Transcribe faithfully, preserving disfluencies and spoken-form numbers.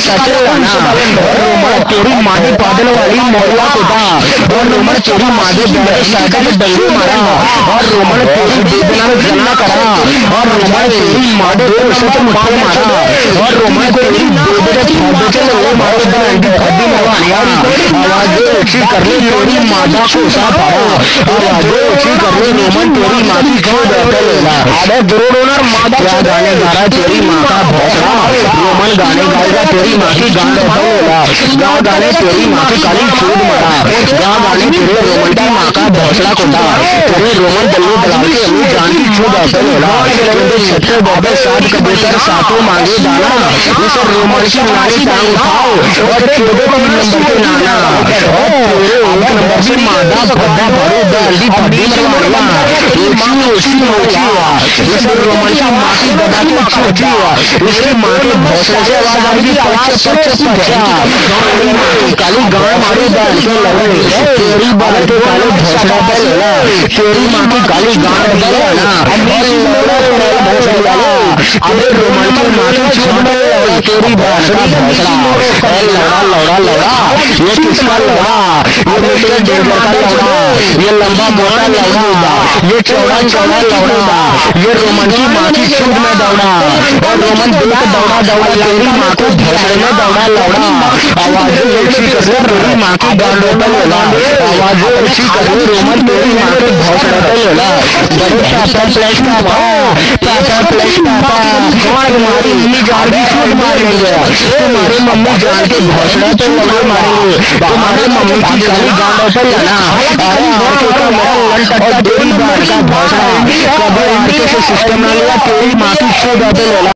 सचल ना रोमन तेरी मादी पादल वाली मोहल्ला कोटा और रोमन तेरी मादी बैठ साइकिल डंगू मारा और रोमन तेरी बेदना में जना करा और रोमन तेरी मादे सच मुट्ठे मारा और रोमन तेरी बेदना छाबे से वो मारे बैंड खड्डी मवानिया आवाज अच्छी कर ले तेरी मादा को सा पारा आवाज अच्छी कर ले रोमन तेरी मादी को बैठे लेला अरे दुरोडोनर मादा क्या गाने गा रहा तेरी माँ का भौसला रोमन गाने गाएगा तेरी माँ की गान लेगा गा गाने तेरी माँ की काली चूड़ मरा गा गाने तेरे रोमन की माँ का भौसला कोटा तेरे रोमन दल्लू दलाल के अम्मी जान की चूड़ बैठे लेला तेरे छठे बाबे साथ कबूतर सातों मांगे दाना इस रोमन की नानी टांग उठाओ और तेरे तीन नंबर के नाना और तेरे एक नंबर की मादा भद्दा भरो दाली भद्दी मरवानिया ऊंची ऊंची ऊंची इस रोमन की माँ की गदा की छोटी इसकी माँ के भौसले से आवाज आ रही पच पच पचा तेरी माँ की काली गाय मारी दाल के लगे तेरी बाल के काले भौसला पे लेला तेरी माँ की काली गाय बजाना और लौड़ा लौड़ा भौसला अबे रोमन की माँ की छोड़ तेरी बाल का भौसला ए लौड़ा लौड़ा लौड़ा ये किसका लौड़ा ये मेरे डेढ़ का लौड़ा ये लंबा मोटा लौड़ा ये चौड़ा चौड़ा लौड़ा ये रोमन की माँ की छूट में दौड़ा और रोमन दिल को दौड़ा दौड़ा तेरी माँ को भौसले में दौड़ा लौड़ा आवाज अच्छी कर तेरी माँ की गांडों पे लेला आवाज अच्छी कर रोमन तेरी माँ के भौसले पे लेला बड़े पापा प्लेस पापा पापा प्लेस पापा कौन मारी मम्मी जान की छूट मारेंगे तुम्हारी मम्मी जान के भौसले पे लगा मारेंगे तुम्हारे मम्मी की काली गांडों पे लेना अरे आके का मेरा लंट और तेरी बात का भौसला कभी आके से सिस्टम ना लिया तेरी माँ की छूट पे लेला।